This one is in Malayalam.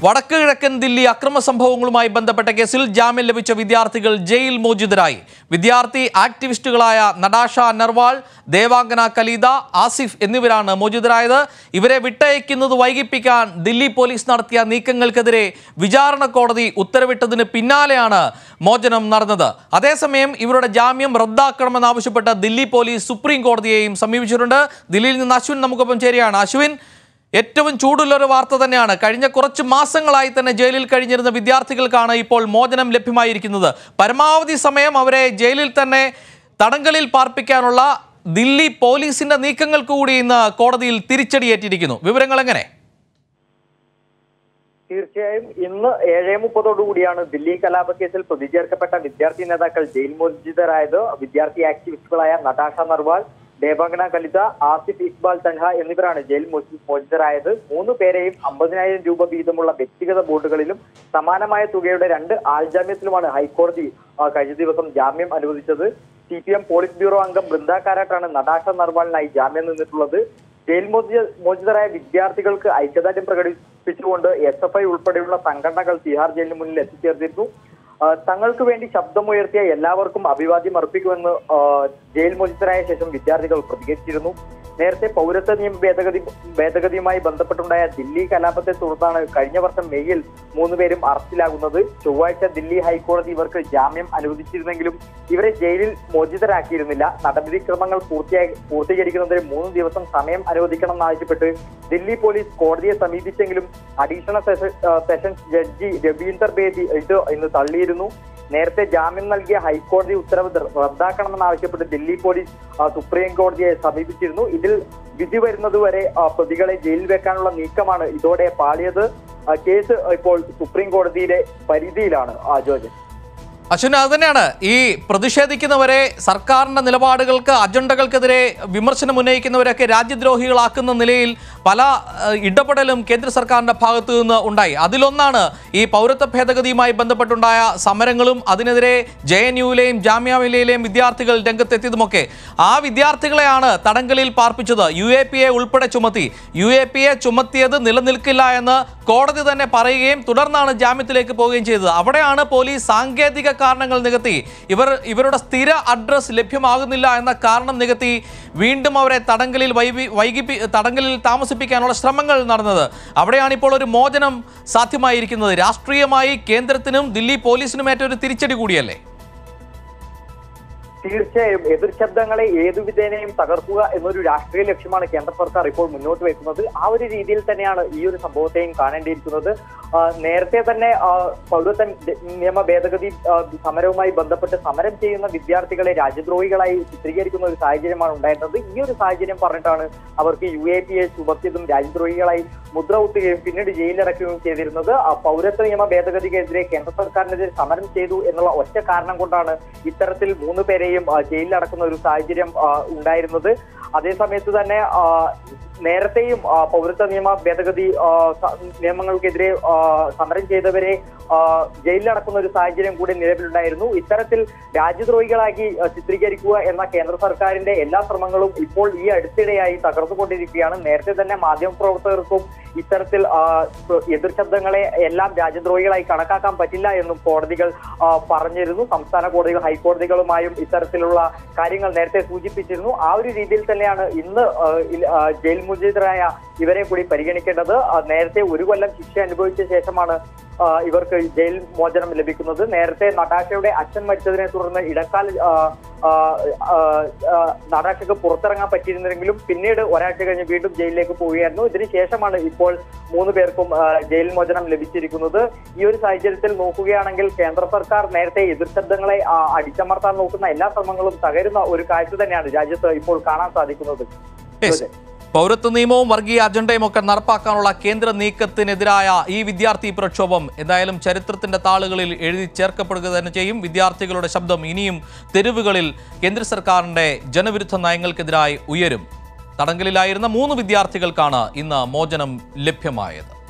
വടക്ക് കിഴക്കൻ ദില്ലി അക്രമ സംഭവങ്ങളുമായി ബന്ധപ്പെട്ട കേസിൽ ജാമ്യം ലഭിച്ച വിദ്യാർത്ഥികൾ ജയിൽ മോചിതരായി. വിദ്യാർത്ഥി ആക്ടിവിസ്റ്റുകളായ നടാഷ നർവാൾ, ദേവാംഗന കലീദ, ആസിഫ് എന്നിവരാണ് മോചിതരായത്. ഇവരെ വിട്ടയക്കുന്നത് വൈകിപ്പിക്കാൻ ദില്ലി പോലീസ് നടത്തിയ നീക്കങ്ങൾക്കെതിരെ വിചാരണ കോടതി ഉത്തരവിട്ടതിന് പിന്നാലെയാണ് മോചനം നടന്നത്. അതേസമയം ഇവരുടെ ജാമ്യം റദ്ദാക്കണമെന്നാവശ്യപ്പെട്ട് ദില്ലി പോലീസ് സുപ്രീം കോടതിയെയും സമീപിച്ചിട്ടുണ്ട്. ദില്ലിയിൽ നിന്ന് അശ്വിൻ നമുക്കൊപ്പം ചേരുകയാണ്. അശ്വിൻ, ഏറ്റവും ചൂടുള്ളൊരു വാർത്ത തന്നെയാണ്. കഴിഞ്ഞ കുറച്ച് മാസങ്ങളായി തന്നെ ജയിലിൽ കഴിഞ്ഞിരുന്ന വിദ്യാർത്ഥികൾക്കാണ് ഇപ്പോൾ മോചനം ലഭ്യമായിരിക്കുന്നത്. പരമാവധി സമയം അവരെ ജയിലിൽ തന്നെ തടങ്കലിൽ പാർപ്പിക്കാനുള്ള ദില്ലി പോലീസിന്റെ നീക്കങ്ങൾക്ക് കൂടി ഇന്ന് കോടതിയിൽ തിരിച്ചടിയേറ്റിരിക്കുന്നു. വിവരങ്ങൾ എങ്ങനെ? തീർച്ചയായും ഇന്ന് 7:30 ദില്ലി കലാപക്കേസിൽ പ്രതി ചേർക്കപ്പെട്ട വിദ്യാർത്ഥി നേതാക്കൾ ജയിൽ മോചിതരായത്. വിദ്യാർത്ഥി ആക്ടിവിസ്റ്റുകളായ നടാഷ നർവാൾ, ദേവാംഗന കലിത, ആസിഫ് ഇക്ബാൽ തൻഹ എന്നിവരാണ് ജയിൽ മോചിതരായത്. 3 പേരെയും 50,000 രൂപ വീതമുള്ള വ്യക്തിഗത ബോണ്ടുകളിലും സമാനമായ തുകയുടെ 2 ആൾജാമ്യത്തിലുമാണ് ഹൈക്കോടതി കഴിഞ്ഞ ദിവസം ജാമ്യം അനുവദിച്ചത്. CPM പോളിറ്റ് ബ്യൂറോ അംഗം ബൃന്ദ കാരാട്ടാണ് നടാഷ നർവാളിനായി ജാമ്യം നിന്നിട്ടുള്ളത്. ജയിൽ മോചിതരായ വിദ്യാർത്ഥികൾക്ക് ഐക്യദാർഢ്യം പ്രകടിപ്പിച്ചുകൊണ്ട് SFI ഉൾപ്പെടെയുള്ള സംഘടനകൾ തിഹാർ ജയിലിന് മുന്നിൽ എത്തിച്ചേർന്നിരുന്നു. തങ്ങൾക്ക് വേണ്ടി ശബ്ദമുയർത്തിയ എല്ലാവർക്കും അഭിവാദ്യം അർപ്പിക്കുമെന്ന് ജയിൽ മോചിതരായ ശേഷം വിദ്യാർത്ഥികൾ പ്രതികരിച്ചിരുന്നു. നേരത്തെ പൗരത്വ നിയമ ഭേദഗതിയുമായി ബന്ധപ്പെട്ടുണ്ടായ ദില്ലി കലാപത്തെ തുടർന്നാണ് കഴിഞ്ഞ വർഷം മെയ്യിൽ 3 പേരും അറസ്റ്റിലാകുന്നത്. ചൊവ്വാഴ്ച ദില്ലി ഹൈക്കോടതി ഇവർക്ക് ജാമ്യം അനുവദിച്ചിരുന്നെങ്കിലും ഇവരെ ജയിലിൽ മോചിതരാക്കിയിരുന്നില്ല. നടപടിക്രമങ്ങൾ പൂർത്തീകരിക്കുന്നതിന് 3 ദിവസം സമയം അനുവദിക്കണമെന്നാവശ്യപ്പെട്ട് ദില്ലി പോലീസ് കോടതിയെ സമീപിച്ചെങ്കിലും additional sessions judge Ravinder Bedi ഇത് ഇന്ന് തള്ളിയിരുന്നു. നേരത്തെ ജാമ്യം നൽകിയ ഹൈക്കോടതി ഉത്തരവ് റദ്ദാക്കണമെന്നാവശ്യപ്പെട്ട് ദില്ലി പോലീസ് സുപ്രീം കോടതിയെ സമീപിച്ചിരുന്നു. ഇതിൽ വിധി വരുന്നതുവരെ പ്രതികളെ ജയിലിൽ വെക്കാനുള്ള നീക്കമാണ് ഇതോടെ പാളിയത്. കേസ് ഇപ്പോൾ സുപ്രീം കോടതിയുടെ പരിധിയിലാണ്. ജോർജ്, അശ്വിൻ, അത് തന്നെയാണ് ഈ പ്രതിഷേധിക്കുന്നവരെ, സർക്കാരിന്റെ നിലപാടുകൾക്ക്, അജണ്ടകൾക്കെതിരെ വിമർശനം ഉന്നയിക്കുന്നവരൊക്കെ രാജ്യദ്രോഹികളാക്കുന്ന നിലയിൽ പല ഇടപെടലും കേന്ദ്ര സർക്കാരിന്റെ ഭാഗത്തു നിന്ന് ഉണ്ടായി. അതിലൊന്നാണ് ഈ പൗരത്വ ഭേദഗതിയുമായി ബന്ധപ്പെട്ടുണ്ടായ സമരങ്ങളും അതിനെതിരെ JNUവിലെയും ജാമ്യ മിലിയയിലെയും വിദ്യാർത്ഥികൾ രംഗത്തെത്തിയതുമൊക്കെ. ആ വിദ്യാർത്ഥികളെയാണ് തടങ്കലിൽ പാർപ്പിച്ചത്. UAPA ഉൾപ്പെടെ ചുമത്തി. UAPA ചുമത്തിയത് നിലനിൽക്കില്ല എന്ന് കോടതി തന്നെ പറയുകയും തുടർന്നാണ് ജാമ്യത്തിലേക്ക് പോവുകയും ചെയ്തത്. അവിടെയാണ് പോലീസ് സാങ്കേതിക കാരണങ്ങൾ നികത്തി, ഇവരുടെ സ്ഥിര അഡ്രസ് ലഭ്യമാകുന്നില്ല എന്ന കാരണം നികത്തി വീണ്ടും അവരെ തടങ്കലിൽ താമസിപ്പിക്കാനുള്ള ശ്രമങ്ങൾ നടന്നത്. അവിടെയാണ് ഇപ്പോൾ ഒരു മോചനം സാധ്യമായിരിക്കുന്നത്. രാഷ്ട്രീയമായി കേന്ദ്രത്തിനും ദില്ലി പോലീസിനും ഏറ്റൊരു തിരിച്ചടി കൂടിയല്ലേ? തീർച്ചയായും എതിർ ശബ്ദങ്ങളെ ഏതു വിധേനയും തകർക്കുക എന്നൊരു രാഷ്ട്രീയ ലക്ഷ്യമാണ് കേന്ദ്ര സർക്കാർ ഇപ്പോൾ മുന്നോട്ട് വെക്കുന്നത്. ആ ഒരു രീതിയിൽ തന്നെയാണ് ഈ ഒരു സംഭവത്തെയും കാണേണ്ടിയിരിക്കുന്നത്. നേരത്തെ തന്നെ പൗരത്വ നിയമ ഭേദഗതി സമരവുമായി ബന്ധപ്പെട്ട് സമരം ചെയ്യുന്ന വിദ്യാർത്ഥികളെ രാജ്യദ്രോഹികളായി ചിത്രീകരിക്കുന്ന ഒരു സാഹചര്യമാണ് ഉണ്ടായിരുന്നത്. ഈ ഒരു സാഹചര്യം പറഞ്ഞിട്ടാണ് അവർക്ക് UAPA ചുമത്തിയതും രാജ്യദ്രോഹികളായി മുദ്ര കുത്തുകയും പിന്നീട് ജയിലിലടക്കുകയും ചെയ്തിരുന്നത്. പൗരത്വ നിയമ ഭേദഗതിക്കെതിരെ കേന്ദ്ര സർക്കാരിനെതിരെ സമരം ചെയ്തു എന്നുള്ള ഒറ്റ കാരണം കൊണ്ടാണ് ഇത്തരത്തിൽ 3 പേരെയും ജയിലിലടക്കുന്ന ഒരു സാഹചര്യം ഉണ്ടായിരുന്നത്. അതേസമയത്ത് തന്നെ നേരത്തെയും പൗരത്വ നിയമ ഭേദഗതി നിയമങ്ങൾക്കെതിരെ സമരം ചെയ്തവരെ ജയിലിലടക്കുന്ന ഒരു സാഹചര്യം കൂടി നിലവിലുണ്ടായിരുന്നു. ഇത്തരത്തിൽ രാജ്യദ്രോഹികളാക്കി ചിത്രീകരിക്കുക എന്ന കേന്ദ്ര സർക്കാരിന്റെ എല്ലാ ശ്രമങ്ങളും ഇപ്പോൾ ഈ അടുത്തിടെയായി തകർന്നുകൊണ്ടിരിക്കുകയാണ്. നേരത്തെ തന്നെ മാധ്യമപ്രവർത്തകർക്കും ഇത്തരത്തിൽ എതിർ ശബ്ദങ്ങളെ എല്ലാം രാജ്യദ്രോഹികളായി കണക്കാക്കാൻ പറ്റില്ല എന്നും കോടതികൾ പറഞ്ഞിരുന്നു. സംസ്ഥാന കോടതികൾ ഹൈക്കോടതികളുമായും ഇത്തരത്തിലുള്ള കാര്യങ്ങൾ നേരത്തെ സൂചിപ്പിച്ചിരുന്നു. ആ ഒരു രീതിയിൽ തന്നെയാണ് ഇന്ന് ജയിൽ മോചിതരായ ഇവരെ കൂടി പരിഗണിക്കേണ്ടത്. നേരത്തെ 1 കൊല്ലം ശിക്ഷ അനുഭവിച്ച ശേഷമാണ് ഇവർക്ക് ജയിൽ മോചനം ലഭിക്കുന്നത്. നേരത്തെ നടാഷയുടെ അച്ഛൻ മരിച്ചതിനെ തുടർന്ന് ഇടക്കാല നടാഷയ്ക്ക് പുറത്തിറങ്ങാൻ പറ്റിയിരുന്നെങ്കിലും പിന്നീട് ഒരാഴ്ച കഴിഞ്ഞ് വീണ്ടും ജയിലിലേക്ക് പോവുകയായിരുന്നു. ഇതിനുശേഷമാണ് ഇപ്പോൾ 3 പേർക്കും ജയിൽ മോചനം ലഭിച്ചിരിക്കുന്നത്. ഈ ഒരു സാഹചര്യത്തിൽ നോക്കുകയാണെങ്കിൽ കേന്ദ്ര സർക്കാർ നേരത്തെ എതിർ ശബ്ദങ്ങളെ അടിച്ചമർത്താൻ നോക്കുന്ന എല്ലാ ശ്രമങ്ങളും തകരുന്ന ഒരു കാഴ്ച തന്നെയാണ് രാജ്യത്ത് ഇപ്പോൾ കാണാൻ സാധിക്കുന്നത്. പൗരത്വ നിയമവും വർഗീയ അജണ്ടയും ഒക്കെ നടപ്പാക്കാനുള്ള കേന്ദ്ര നീക്കത്തിനെതിരായ ഈ വിദ്യാർത്ഥി പ്രക്ഷോഭം എന്തായാലും ചരിത്രത്തിന്റെ താളുകളിൽ എഴുതി ചേർക്കപ്പെടുക തന്നെ ചെയ്യും. വിദ്യാർത്ഥികളുടെ ശബ്ദം ഇനിയും തെരുവുകളിൽ കേന്ദ്ര സർക്കാരിന്റെ ജനവിരുദ്ധ നയങ്ങൾക്കെതിരായി ഉയരും. തടങ്കലിലായിരുന്ന 3 വിദ്യാർത്ഥികൾക്കാണ് ഇന്ന് മോചനം ലഭ്യമായത്.